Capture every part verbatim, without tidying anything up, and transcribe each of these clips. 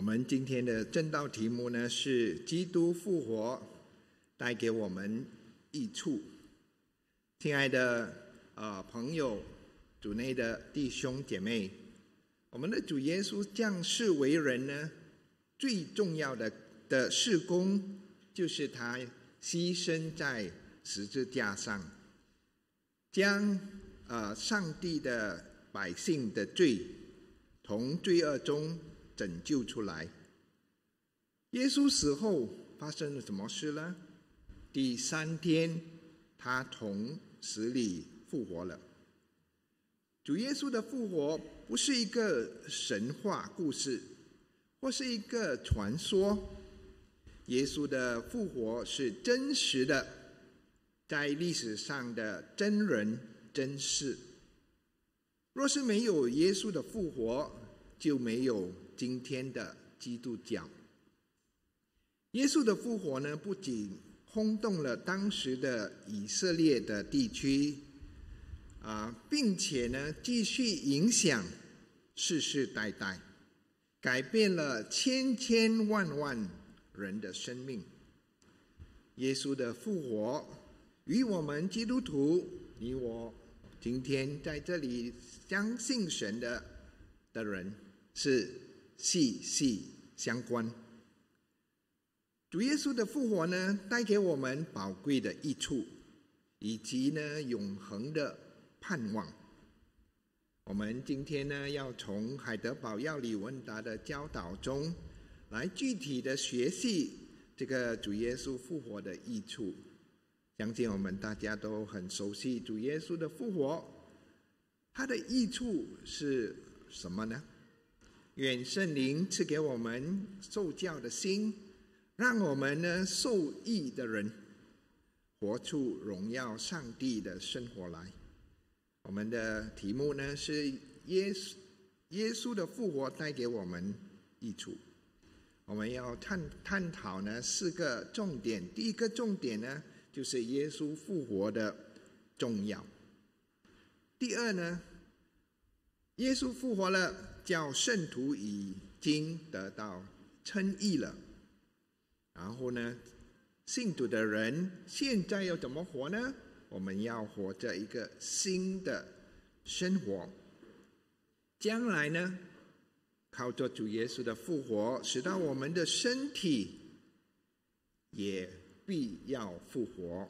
们今天的正道题目呢是基督复活带给我们益处。亲爱的呃朋友，主内的弟兄姐妹，我们的主耶稣降世为人呢，最重要的的事工就是他牺牲在十字架上，将呃上帝的百姓的罪从罪恶中拯救出来。耶稣死后发生了什么事呢？第三天，他从死里复活了。主耶稣的复活不是一个神话故事，或是一个传说。耶稣的复活是真实的，在历史上的真人真事。若是没有耶稣的复活，就没有今天的基督教。耶稣的复活呢，不仅轰动了当时的以色列的地区，啊，并且呢，继续影响世世代代，改变了千千万万人的生命。耶稣的复活与我们基督徒，你我今天在这里相信神的的人是息息相关。主耶稣的复活呢，带给我们宝贵的益处，以及呢永恒的盼望。我们今天呢，要从海德堡药理问答的教导中，来具体的学习这个主耶稣复活的益处。相信我们大家都很熟悉主耶稣的复活，它的益处是什么呢？愿圣灵赐给我们受教的心，让我们呢受益的人活出荣耀上帝的生活来。我们的题目呢是耶稣耶稣的复活带给我们益处。我们要探探讨呢四个重点。第一个重点呢，就是耶稣复活的重要。第二呢，耶稣复活了，叫圣徒已经得到称义了。然后呢，信徒的人现在要怎么活呢？我们要活着一个新的生活。将来呢，靠着主耶稣的复活，使到我们的身体也必要复活。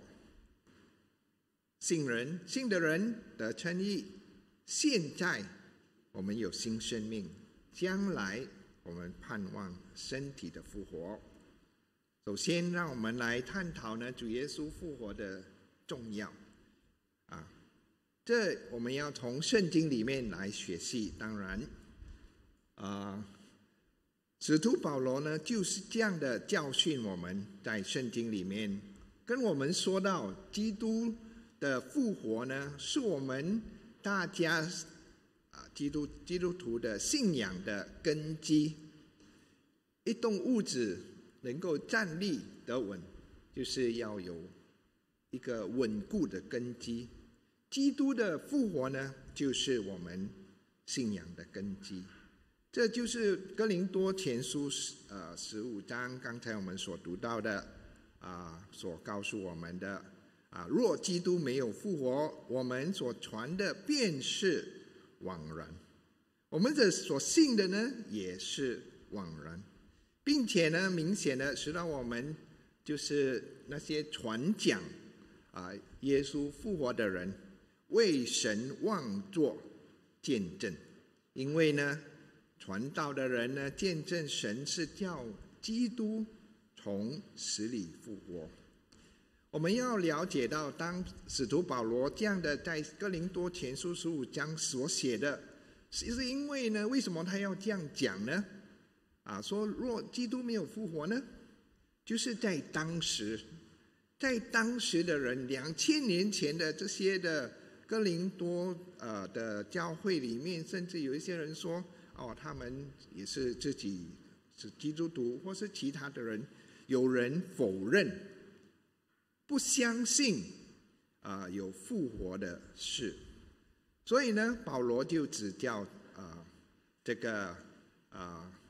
信人信的人得称义，现在我们有新生命，将来我们盼望身体的复活。首先，让我们来探讨呢主耶稣复活的重要啊，这我们要从圣经里面来学习。当然，啊，使徒保罗呢就是这样的教训我们，在圣经里面跟我们说到，基督的复活呢，是我们大家啊基督基督徒的信仰的根基。一栋屋子能够站立得稳，就是要有一个稳固的根基。基督的复活呢，就是我们信仰的根基。这就是哥林多前书呃十五章刚才我们所读到的啊、呃，所告诉我们的啊，若基督没有复活，我们所传的便是枉然，我们的所信的呢也是枉然。并且呢，明显的使到我们就是那些传讲啊耶稣复活的人，为神妄作见证。因为呢，传道的人呢，见证神是叫基督从死里复活。我们要了解到，当使徒保罗这样的在哥林多前书十五章所写的，是因为呢，为什么他要这样讲呢？啊，说若基督没有复活呢，就是在当时，在当时的人两千年前的这些的哥林多呃的教会里面，甚至有一些人说，哦，他们也是自己是基督徒，或是其他的人，有人否认，不相信啊、呃、有复活的事，所以呢，保罗就指教啊、呃、这个啊。呃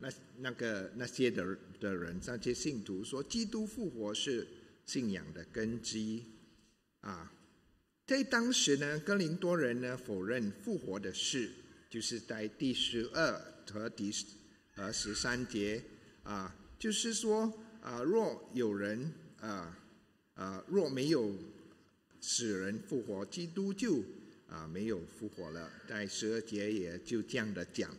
那那个那些的的人，那些信徒说，基督复活是信仰的根基啊。在当时呢，哥林多人呢否认复活的事，就是在第十二和第呃十三节啊，就是说啊，若有人啊啊若没有使人复活，基督就啊没有复活了。在十二节也就这样的讲。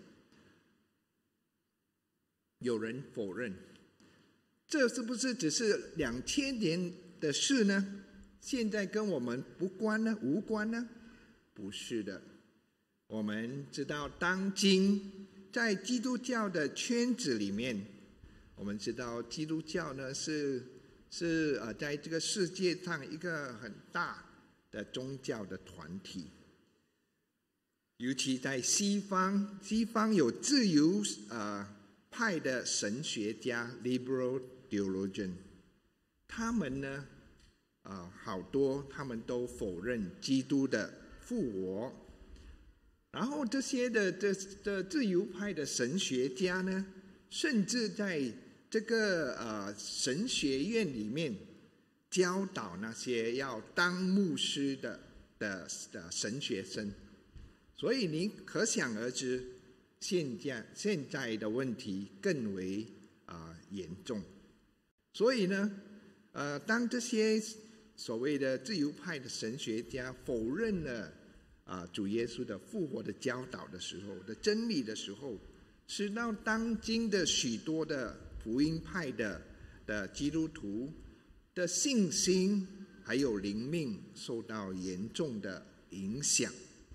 有人否认，这是不是只是两千年的事呢？现在跟我们不关呢？无关呢？不是的。我们知道，当今在基督教的圈子里面，我们知道基督教呢是是呃在这个世界上一个很大的宗教的团体。尤其在西方，西方有自由呃派的神学家 （liberal theologian）， 他们呢，呃，好多他们都否认基督的复活。然后这些的这的自由派的神学家呢，甚至在这个呃神学院里面教导那些要当牧师的的的神学生。所以你可想而知，现在现在的问题更为啊、呃、严重。所以呢，呃，当这些所谓的自由派的神学家否认了啊、呃、主耶稣的复活的教导的时候的真理的时候，使到当今的许多的福音派的的基督徒的信心还有灵命受到严重的影响。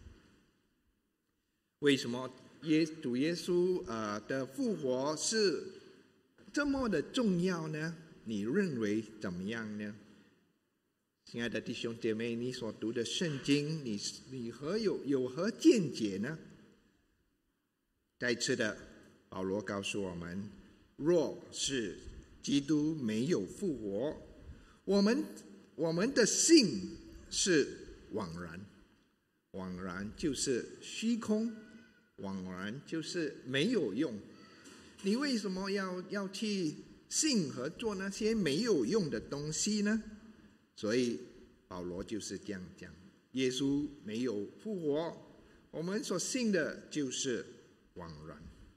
为什么耶主耶稣呃的复活是这么的重要呢？你认为怎么样呢？亲爱的弟兄姐妹，你所读的圣经，你你何有有何见解呢？再次的，保罗告诉我们，若是基督没有复活，我们我们的信是枉然，枉然就是虚空。枉然就是没有用。你为什么要要去信和做那些没有用的东西呢？所以保罗就是这样讲：耶稣没有复活，我们所信的就是枉然。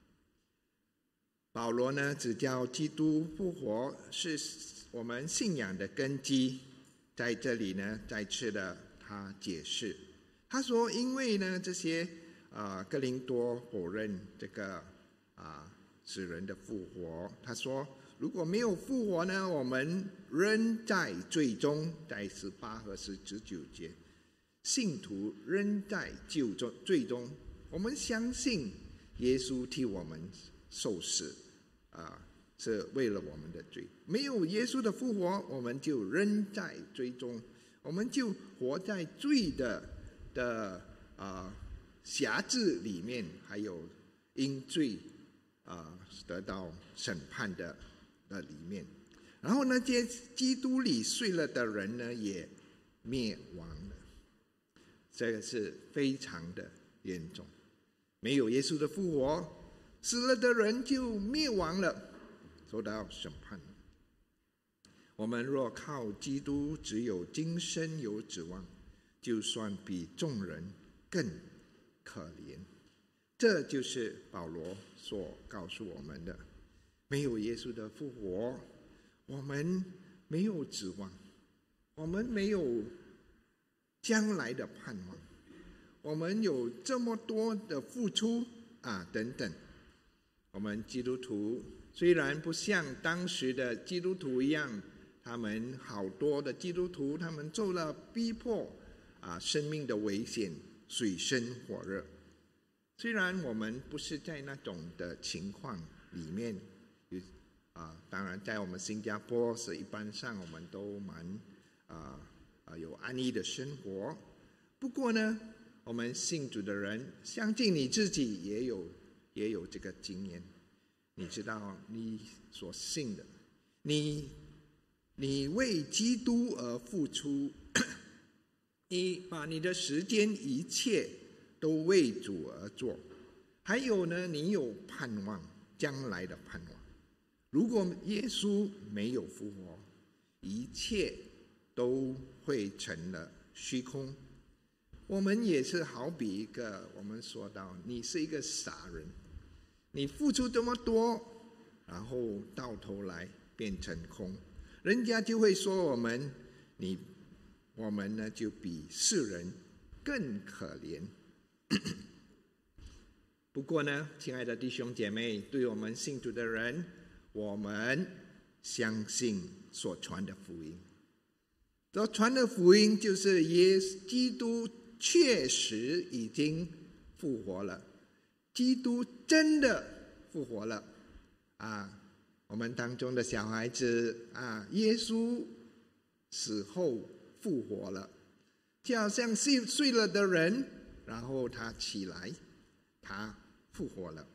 保罗呢，只叫基督复活是我们信仰的根基。在这里呢，再次的他解释，他说：因为呢这些。啊，哥林多否认这个啊死人的复活。他说，如果没有复活呢，我们仍在罪中。在十八和十九节，信徒仍在救中罪中。我们相信耶稣替我们受死，啊，是为了我们的罪。没有耶稣的复活，我们就仍在罪中，我们就活在罪的的啊。辖制里面，还有因罪啊、呃、得到审判的的里面。然后呢，这基督里睡了的人呢，也灭亡了。这个是非常的严重。没有耶稣的复活，死了的人就灭亡了，受到审判。我们若靠基督，只有今生有指望，就算比众人更可怜。这就是保罗所告诉我们的：没有耶稣的复活，我们没有指望，我们没有将来的盼望，我们有这么多的付出啊等等。我们基督徒虽然不像当时的基督徒一样，他们好多的基督徒他们受了逼迫啊，生命的危险，水深火热。虽然我们不是在那种的情况里面，啊，当然在我们新加坡是一般上我们都蛮啊啊有安逸的生活。不过呢，我们信主的人，相信你自己也有也有这个经验。你知道你所信的，你你为基督而付出，你把你的时间一切都为主而做，还有呢，你有盼望， 将来的盼望。如果耶稣没有复活，一切都会成了虚空。我们也是好比一个，我们说到你是一个傻人，你付出这么多，然后到头来变成空，人家就会说我们，你我们呢就比世人更可怜。不过呢，亲爱的弟兄姐妹，对我们信主的人，我们相信所传的福音。所传的福音就是耶稣基督确实已经复活了，基督真的复活了啊！我们当中的小孩子啊，耶稣死后复活了，就好像睡睡了的人，然后他起来，他复活了。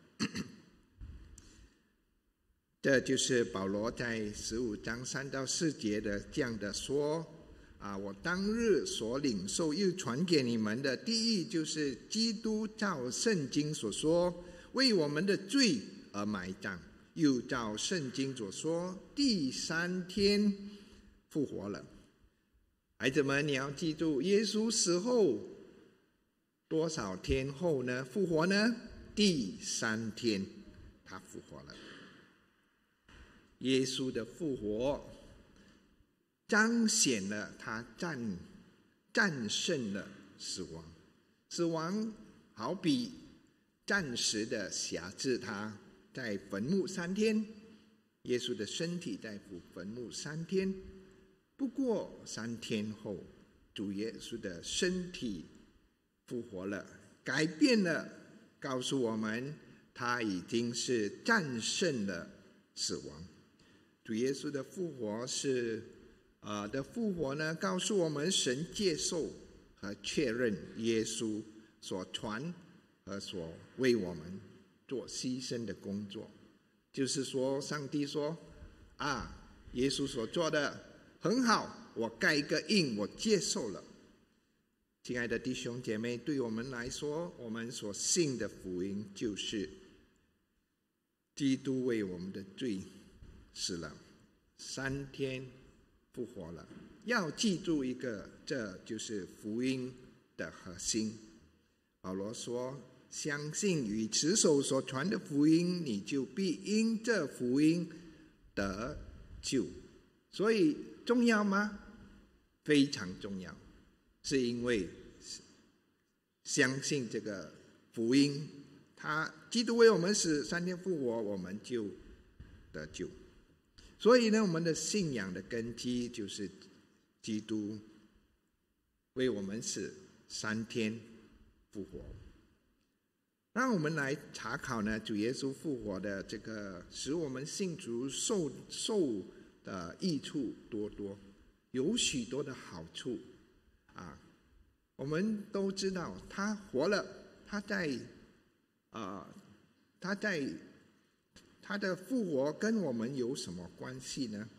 这就是保罗在十五章三到四节的这样的说啊，我当日所领受又传给你们的，第一就是基督照圣经所说，为我们的罪而埋葬，又照圣经所说，第三天复活了。孩子们，你要记住，耶稣死后多少天后呢？复活呢？第三天，他复活了。耶稣的复活彰显了他战战胜了死亡，死亡好比暂时的辖制他，在坟墓三天，耶稣的身体在坟墓三天。不过三天后，主耶稣的身体复活了，改变了，告诉我们他已经是战胜了死亡。主耶稣的复活是呃的复活呢，告诉我们神接受和确认耶稣所传和所为我们做牺牲的工作。就是说，上帝说啊，耶稣所做的很好，我盖一个印，我接受了。亲爱的弟兄姐妹，对我们来说，我们所信的福音就是基督为我们的罪死了，三天复活了。要记住一个，这就是福音的核心。保罗说，相信与持守所传的福音，你就必因这福音得救。所以重要吗？非常重要，是因为相信这个福音，他基督为我们死，三天复活，我们就得救。所以呢，我们的信仰的根基就是基督为我们死，三天复活。让我们来查考呢，主耶稣复活的这个使我们信主受受的益处多多，有许多的好处啊。我们都知道他活了，他在啊、呃，他在他的复活跟我们有什么关系呢？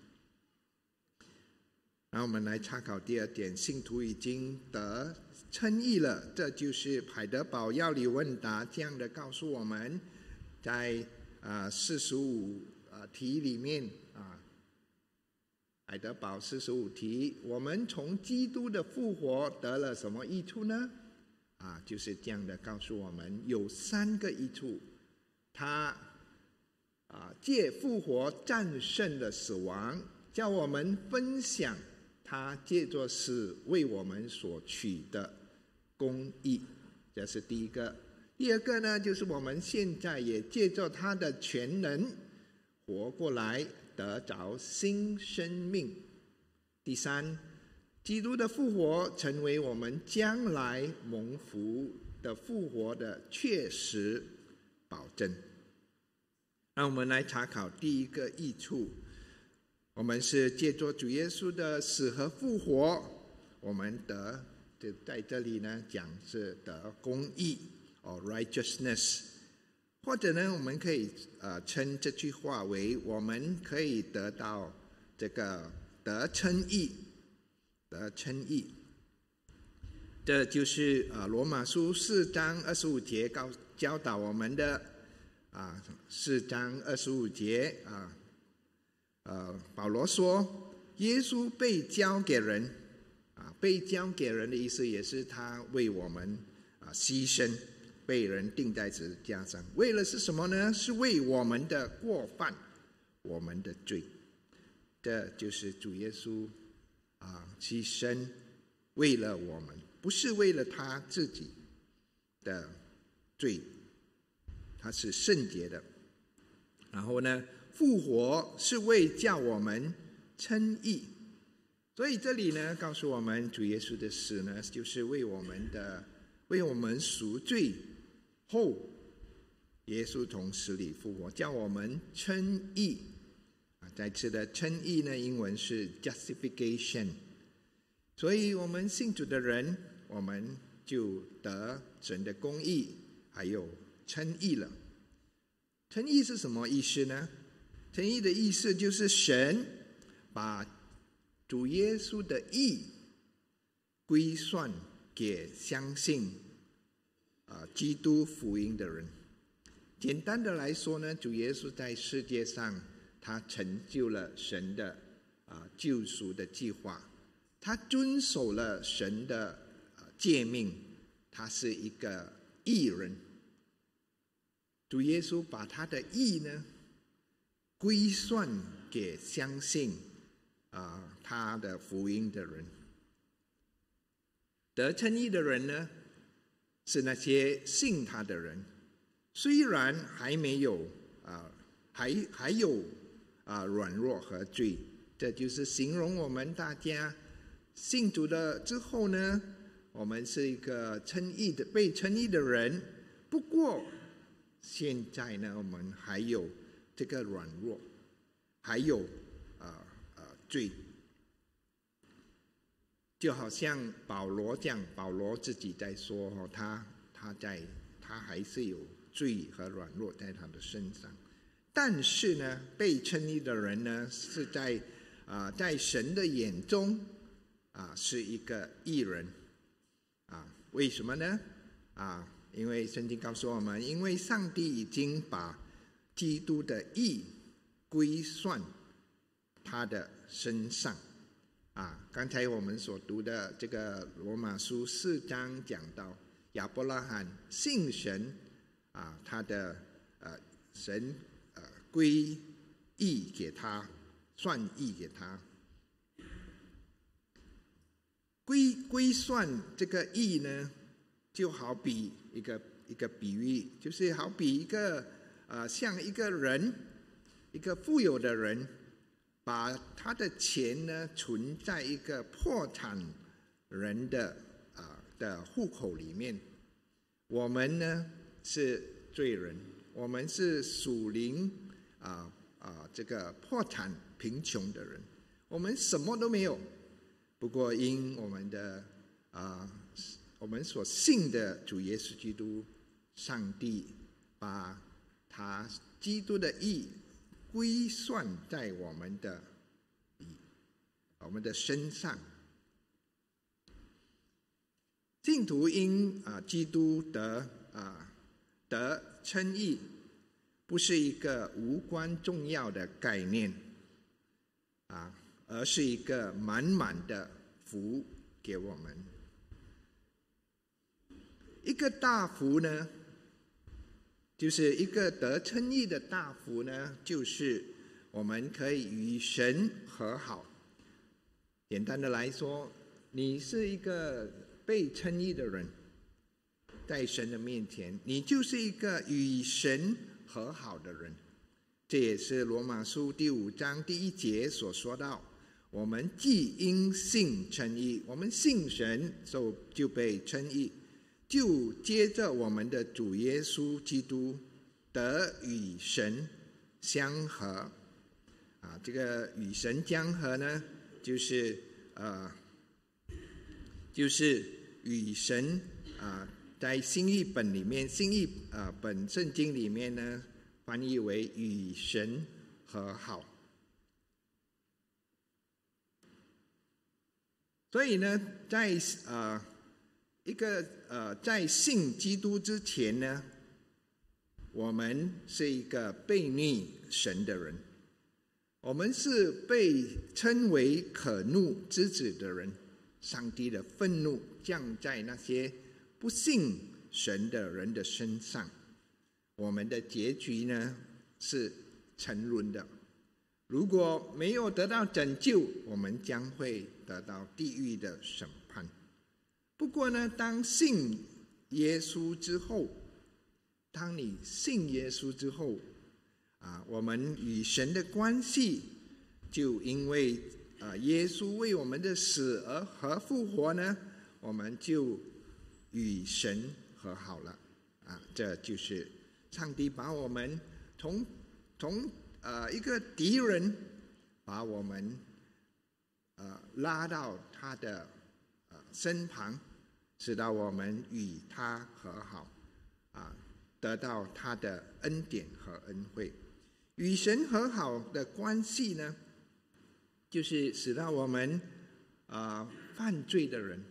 然后我们来查考第二点，信徒已经得称义了，这就是海德堡要理问答这样的告诉我们，在啊四十五啊题里面啊，海德堡四十五题，我们从基督的复活得了什么益处呢？啊，就是这样的告诉我们，有三个益处。他啊借复活战胜了死亡，叫我们分享他借着死为我们所取的公义，这是第一个。第二个呢，就是我们现在也借着他的全能活过来，得着新生命。第三，基督的复活成为我们将来蒙福的复活的确实保证。让我们来查考第一个益处，我们是借着主耶稣的死和复活，我们得就在这里呢讲是得公义 or righteousness， 或者呢我们可以呃称这句话为我们可以得到这个得称义，得称义。这就是呃罗马书四章二十五节告教导我们的啊四章二十五节啊，呃，保罗说，耶稣被交给人啊，被交给人的意思也是他为我们啊牺牲，被人钉在十字架上，为了是什么呢？是为我们的过犯，我们的罪。这就是主耶稣啊牺牲，为了我们，不是为了他自己的罪，他是圣洁的。然后呢，复活是为叫我们称义。所以这里呢，告诉我们主耶稣的死呢，就是为我们的为我们赎罪后，耶稣从死里复活，叫我们称义。啊，再次的称义呢，英文是 justification。所以我们信主的人，我们就得神的公义，还有称义了。称义是什么意思呢？称义的意思就是神把主耶稣的义归算给相信啊基督福音的人。简单的来说呢，主耶稣在世界上，他成就了神的啊救赎的计划，他遵守了神的诫命，他是一个义人。主耶稣把他的义呢归算给相信啊他的福音的人。得称义的人呢，是那些信他的人，虽然还没有啊还还有啊软弱和罪，这就是形容我们大家信主了之后呢，我们是一个称义的被称义的人。不过现在呢，我们还有这个软弱，还有啊啊罪，就好像保罗这样，保罗自己在说哦，他他在他还是有罪和软弱在他的身上。但是呢，被称义的人呢，是在啊在神的眼中啊是一个义人啊。为什么呢？啊，因为圣经告诉我们，因为上帝已经把基督的义归算他的身上啊。刚才我们所读的这个罗马书四章讲到，亚伯拉罕信神啊，他的呃神呃归义给他，算义给他。归归算这个义呢，就好比一个一个比喻，就是好比一个呃像一个人，一个富有的人，把他的钱呢存在一个破产人的啊、呃、的户口里面。我们呢是罪人，我们是属灵啊啊这个破产贫穷的人，我们什么都没有。不过因我们的啊、呃，我们所信的主耶稣基督，上帝把他基督的义归算在我们的我们的身上。信徒因啊、呃、基督得啊、呃、得称义，不是一个无关重要的概念啊。而是一个满满的福给我们。一个大福呢，就是一个得称义的大福呢，就是我们可以与神和好。简单的来说，你是一个被称义的人，在神的面前，你就是一个与神和好的人。这也是罗马书第五章第一节所说到，我们既因信称义，我们信神就就被称义，就接着我们的主耶稣基督得与神相合啊。这个与神相合呢，就是呃，就是与神啊，在新译本里面，新译啊本圣经里面呢，翻译为与神和好。所以呢，在呃一个呃在信基督之前呢， 我们是一个悖逆神的人，我们是被称为可怒之子的人。上帝的愤怒降在那些不信神的人的身上，我们的结局呢是沉沦的。如果没有得到拯救，我们将会得到地狱的审判。不过呢，当信耶稣之后，当你信耶稣之后啊，我们与神的关系就因为啊耶稣为我们的死而和复活呢，我们就与神和好了啊。这就是上帝把我们从从呃一个敌人，把我们呃拉到他的呃身旁，使到我们与他和好啊，得到他的恩典和恩惠。与神和好的关系呢，就是使到我们啊、呃、犯罪的人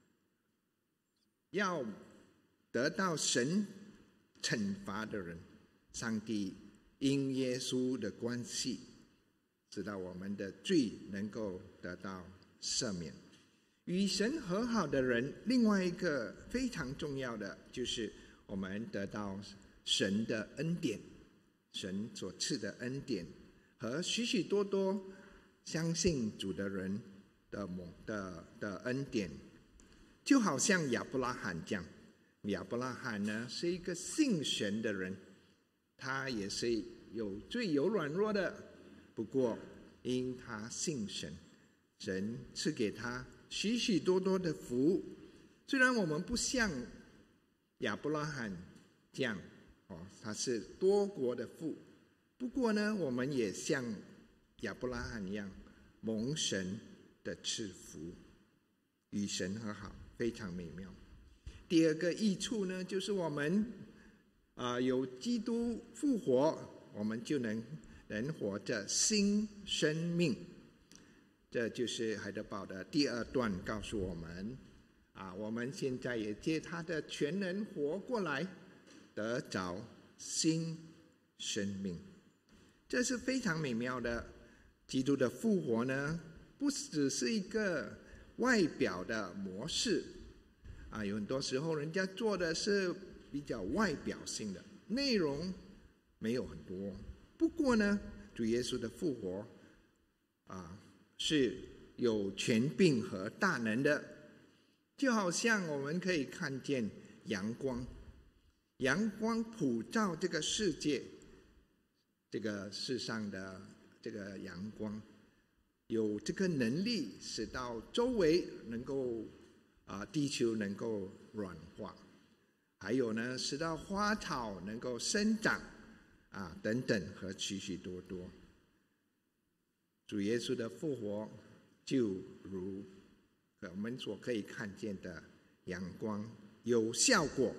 要得到神惩罚的人，上帝因耶稣的关系，使到我们的罪能够得到赦免。与神和好的人，另外一个非常重要的就是我们得到神的恩典，神所赐的恩典和许许多多相信主的人的的的恩典，就好像亚伯拉罕这样。亚伯拉罕呢是一个信神的人，他也是有罪有软弱的，不过因他信神，神赐给他许许多多的福。虽然我们不像亚伯拉罕这样哦，他是多国的父，不过呢，我们也像亚伯拉罕一样蒙神的赐福，与神和好，非常美妙。第二个益处呢，就是我们啊、呃、有基督复活，我们就能能活着新生命。这就是海德堡的第二段告诉我们啊，我们现在也借他的全能活过来，得着新生命。这是非常美妙的。基督的复活呢，不只是一个外表的模式啊，有很多时候人家做的是比较外表性的，内容没有很多。不过呢，主耶稣的复活啊，是有权柄和大能的，就好像我们可以看见阳光，阳光普照这个世界，这个世上的这个阳光有这个能力，使到周围能够啊，地球能够软化，还有呢，使到花草能够生长啊，等等和许许多多。主耶稣的复活就如我们所可以看见的阳光，有效果。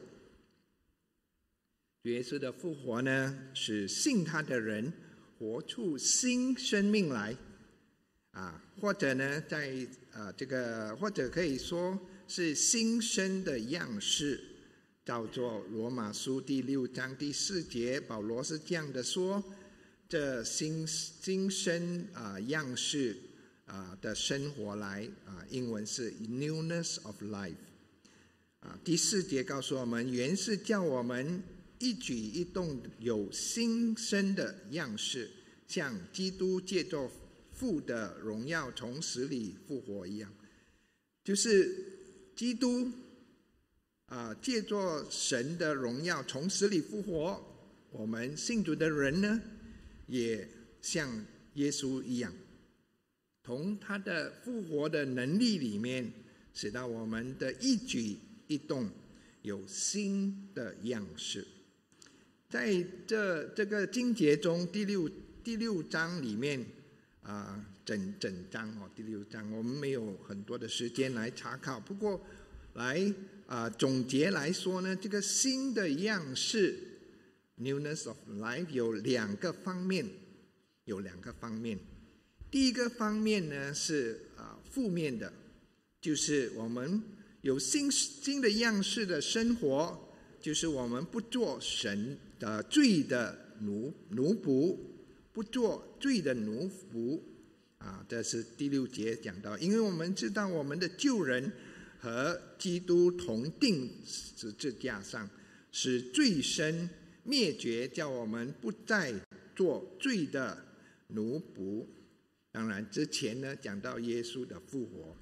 主耶稣的复活呢，使信他的人活出新生命来啊，或者呢，在啊这个或者可以说是新生的样式，叫做罗马书第六章第四节，保罗是这样的说：这新新生啊样式啊的生活来啊，英文是 newness of life 啊。第四节告诉我们，原是叫我们一举一动有新生的样式，像基督借着父的荣耀从死里复活一样。就是基督啊，借着神的荣耀从死里复活，我们信主的人呢，也像耶稣一样，从他的复活的能力里面，使到我们的一举一动有新的样式。在这这个经节中，第六第六章里面啊、呃，整整章哦，第六章我们没有很多的时间来查考，不过来啊、呃、总结来说呢，这个新的样式 newness of life 有两个方面，有两个方面。第一个方面呢是啊、呃、负面的，就是我们有新新的样式的生活，就是我们不做神的罪的奴奴仆，不做罪的奴仆啊，这是第六节讲到。因为我们知道我们的旧人和基督同钉十字架上，使罪身灭绝，叫我们不再做罪的奴仆。当然之前呢讲到耶稣的复活，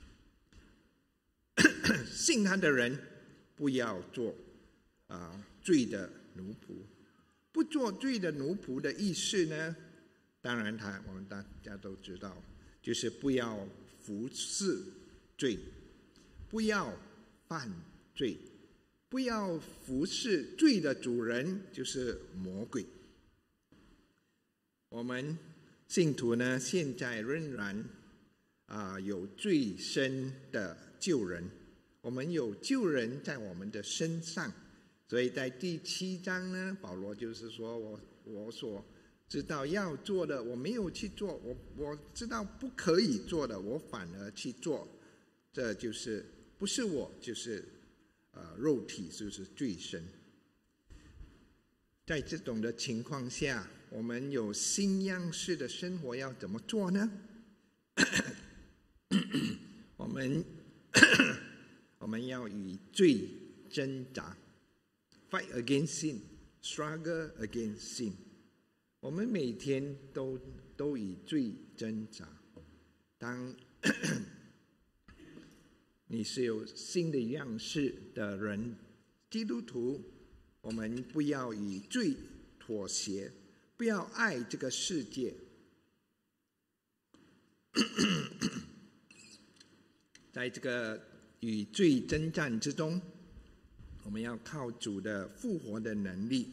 信他的人不要做啊罪的奴仆。不做罪的奴仆的意思呢，当然他我们大家都知道，就是不要服侍罪，不要犯罪，不要服侍罪的主人，就是魔鬼。我们信徒呢，现在仍然啊、呃、有罪身的旧人，我们有旧人在我们的身上，所以在第七章呢，保罗就是说我我所知道要做的，我没有去做；我我知道不可以做的，我反而去做。这就是不是我，就是呃肉体，就是罪身。在这种的情况下，我们有新样式的生活要怎么做呢？我们我们要与罪挣扎 ，fight against sin, struggle against sin。我们每天都都与罪挣扎。当你是有新的样式的人，基督徒，我们不要与罪妥协，不要爱这个世界。在这个与罪征战之中，我们要靠主的复活的能力。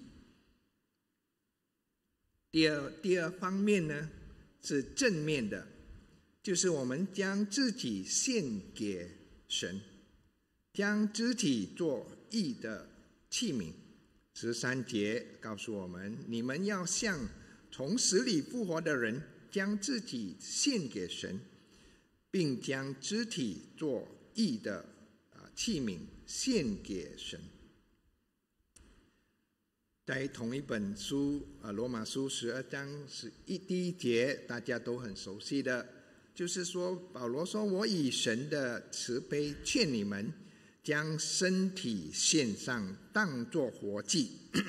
第二第二方面呢，是正面的，就是我们将自己献给神，将肢体做义的器皿。十三节告诉我们，你们要像从死里复活的人，将自己献给神，并将肢体做义的器皿献给神。在同一本书啊，《罗马书》十二章是一第一节，大家都很熟悉的，就是说，保罗说：“我以神的慈悲劝你们，将身体献上，当作活祭，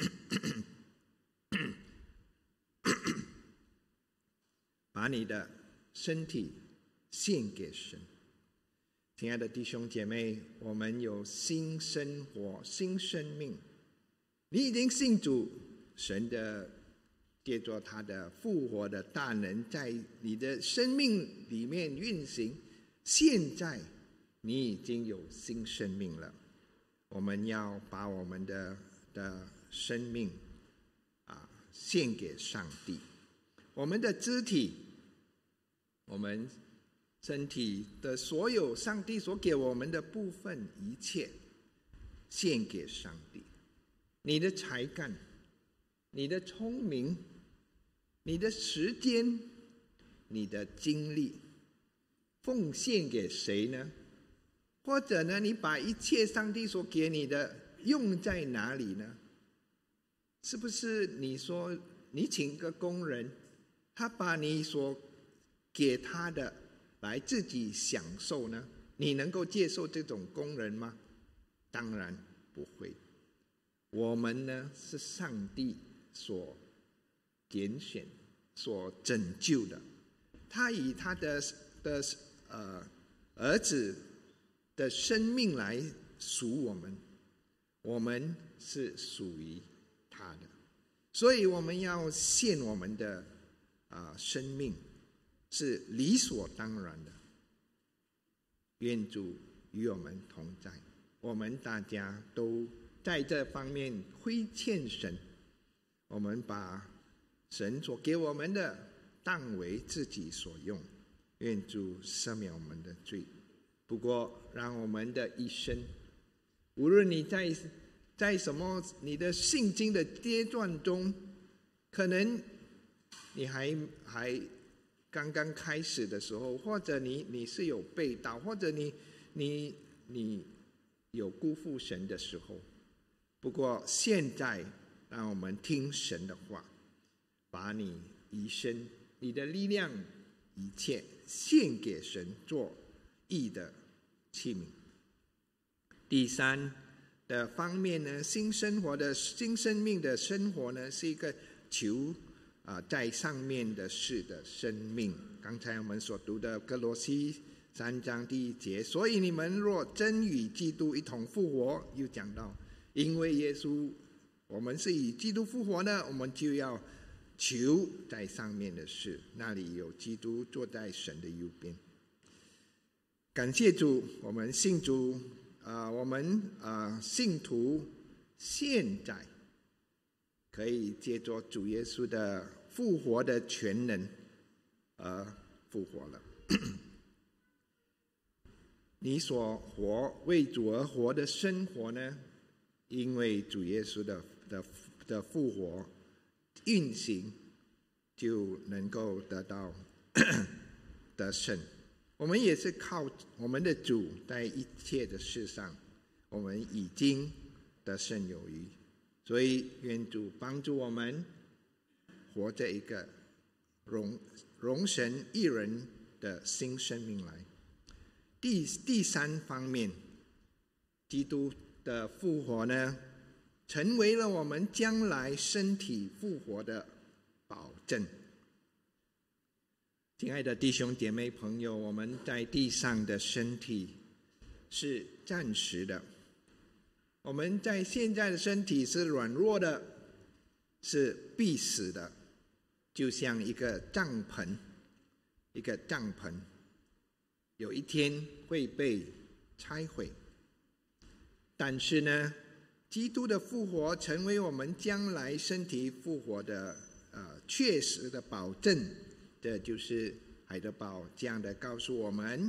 把你的身体献给神。”亲爱的弟兄姐妹，我们有新生活、新生命。你已经信主，神的借着他的复活的大能在你的生命里面运行。现在你已经有新生命了。我们要把我们的的生命啊献给上帝。我们的肢体，我们身体的所有上帝所给我们的部分，一切献给上帝。你的才干，你的聪明，你的时间，你的精力，奉献给谁呢？或者呢，你把一切上帝所给你的用在哪里呢？是不是你说你请个工人，他把你所给他的来自己享受呢？你能够接受这种工人吗？当然不会。我们呢，是上帝所拣选、所拯救的。他以他的的呃儿子的生命来属我们，我们是属于他的，所以我们要献我们的啊、呃、生命，是理所当然的。愿主与我们同在，我们大家都在这方面亏欠神，我们把神所给我们的当为自己所用。愿主赦免我们的罪。不过，让我们的一生，无论你在在什么你的信经的阶段中，可能你还还刚刚开始的时候，或者你你是有背道，或者你你你有辜负神的时候。不过现在让我们听神的话，把你一生、你的力量、一切献给神，做义的器皿。第三的方面呢，新生活的新生命的生活呢，是一个求啊、呃、在上面的事的生命。刚才我们所读的歌罗西三章第一节，所以你们若真与基督一同复活，又讲到，因为耶稣，我们是以基督复活的，我们就要求在上面的事，那里有基督坐在神的右边。感谢主，我们信主，呃、我们、呃、信徒现在可以借着主耶稣的复活的全能而复活了。你所活为主而活的生活呢，因为主耶稣的的的复活运行，就能够得到得胜。我们也是靠我们的主，在一切的事上，我们已经得胜有余。所以愿主帮助我们活着一个荣荣神一人的新生命来。第第三方面，基督的复活呢，成为了我们将来身体复活的保证。亲爱的弟兄姐妹朋友，我们在地上的身体是暂时的，我们在现在的身体是软弱的，是必死的，就像一个帐篷，一个帐篷有一天会被拆毁。但是呢，基督的复活成为我们将来身体复活的呃确实的保证。这就是海德堡这样的告诉我们，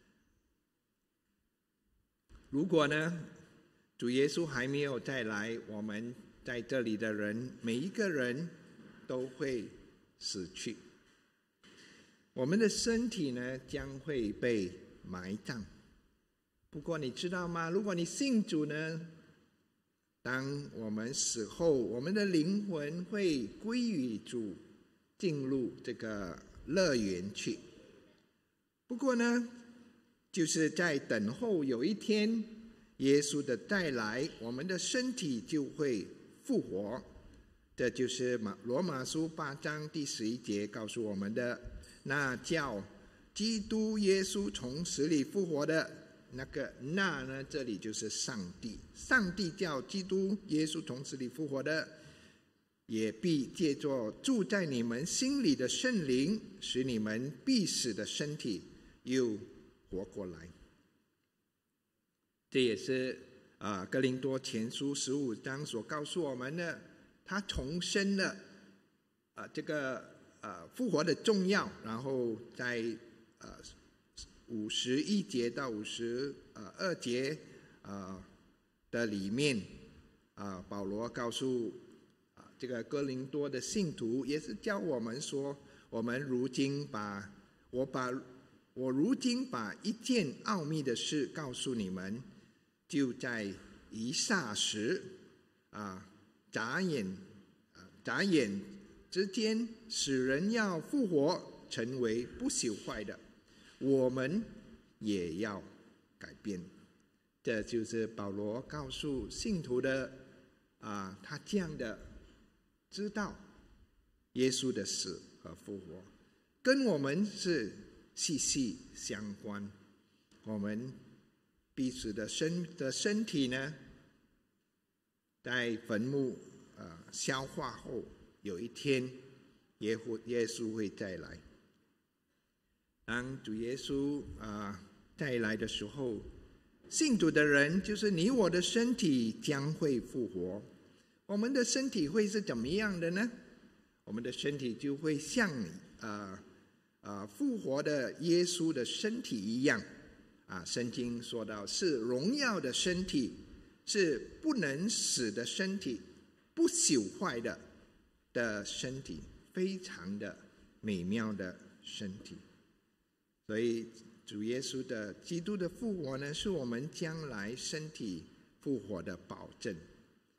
如果呢主耶稣还没有再来，我们在这里的人每一个人都会死去，我们的身体呢将会被埋葬。不过你知道吗？如果你信主呢，当我们死后，我们的灵魂会归于主，进入这个乐园去。不过呢，就是在等候有一天耶稣的再来，我们的身体就会复活。这就是罗马书八章第十一节告诉我们的，那叫基督耶稣从死里复活的那个那呢，这里就是上帝。上帝叫基督耶稣从死里复活的，也必借着住在你们心里的圣灵，使你们必死的身体又活过来。这也是啊、呃、哥林多前书十五章所告诉我们的，他重申了啊、呃、这个呃复活的重要。然后在呃五十一节到五十二节啊的里面啊、呃，保罗告诉这个哥林多的信徒，也是教我们说，我们如今把我把我如今把一件奥秘的事告诉你们，就在一霎时啊，眨眼啊，眨眼之间，使人要复活，成为不朽坏的，我们也要改变。这就是保罗告诉信徒的啊，他这样的知道耶稣的死和复活跟我们是息息相关。我们彼此的身的身体呢，在坟墓呃消化后，有一天耶稣耶稣会再来。当主耶稣啊、呃、再来的时候，信主的人，就是你我的身体将会复活。我们的身体会是怎么样的呢？我们的身体就会像呃呃复活的耶稣的身体一样啊。圣经说到是荣耀的身体，是不能死的身体，不朽坏的的身体，非常的美妙的身体。所以主耶稣的基督的复活呢，是我们将来身体复活的保证。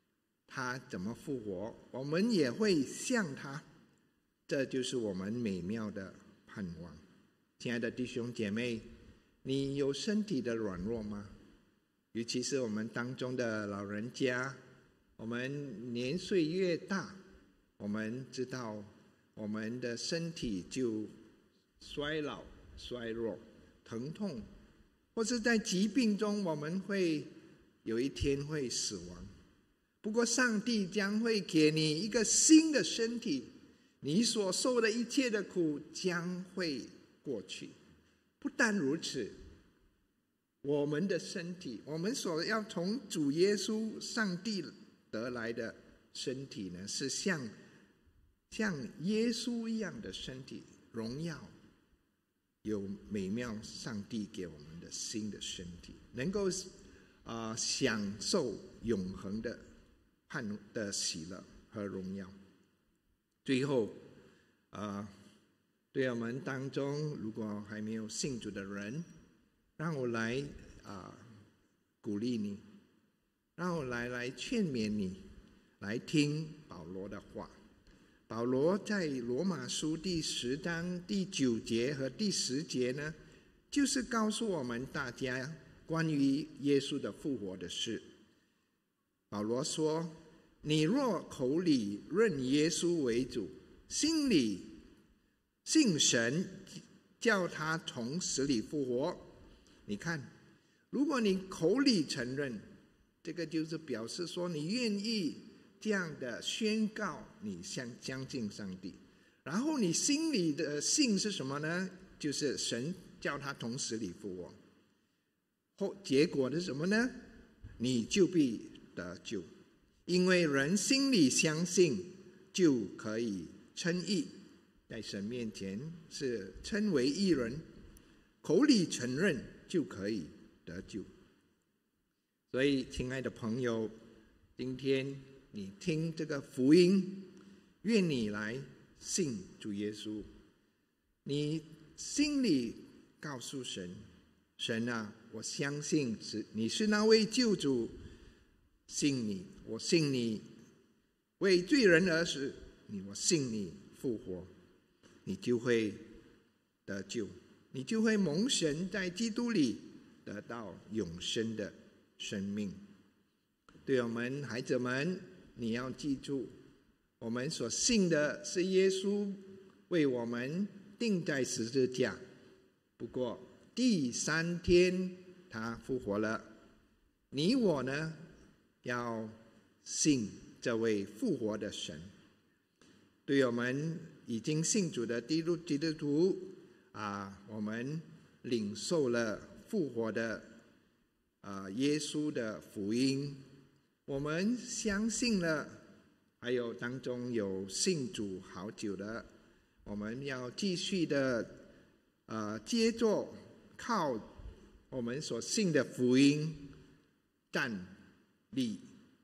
他怎么复活，我们也会像他。这就是我们美妙的盼望。亲爱的弟兄姐妹，你有身体的软弱吗？尤其是我们当中的老人家，我们年岁越大，我们知道我们的身体就衰老、衰弱、疼痛，或是在疾病中，我们会有一天会死亡。不过上帝将会给你一个新的身体，你所受的一切的苦将会过去。不但如此，我们的身体，我们所要从主耶稣上帝得来的身体呢，是像像耶稣一样的身体，荣耀，有美妙上帝给我们的新的身体，能够啊、呃、享受永恒的盼的喜乐和荣耀。最后，啊、呃，对我们当中如果还没有信主的人，让我来啊、呃、鼓励你，让我来来劝勉你，来听保罗的话。保罗在罗马书第十章第九节和第十节呢，就是告诉我们大家关于耶稣的复活的事。保罗说：“你若口里认耶稣为主，心里信神叫他从死里复活。”你看，如果你口里承认，这个就是表示说你愿意这样的宣告你相将近上帝，然后你心里的信是什么呢？就是神叫他从死里复活。后结果是什么呢？你就必得救，因为人心里相信就可以称义，在神面前是称为义人，口里承认就可以得救。所以亲爱的朋友，今天你听这个福音，愿你来信主耶稣，你心里告诉神，神啊，我相信是你是那位救主，信你，我信你为罪人而死，你我信你复活，你就会得救，你就会蒙神在基督里得到永生的生命。对我们孩子们，你要记住，我们所信的是耶稣为我们钉在十字架，不过第三天他复活了。你我呢，要信这位复活的神。对我们已经信主的基督基督徒啊，我们领受了复活的啊耶稣的福音，我们相信了。还有当中有信主好久的，我们要继续的呃接着靠我们所信的福音站立。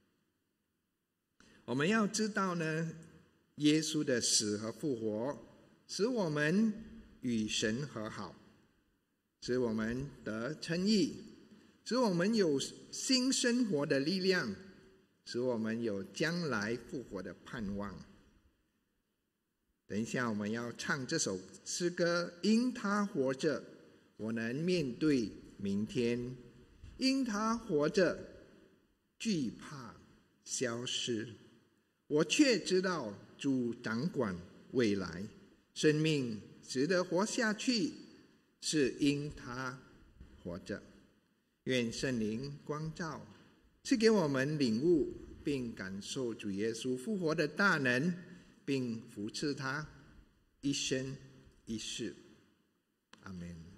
我们要知道呢，耶稣的死和复活使我们与神和好，使我们得称义，使我们有新生活的力量，使我们有将来复活的盼望。等一下我们要唱这首诗歌，因他活着，我能面对明天；因他活着，惧怕消失。我却知道主掌管未来，生命值得活下去，是因他活着。愿圣灵光照，赐给我们领悟并感受主耶稣复活的大能，并扶持他一生一世。阿们。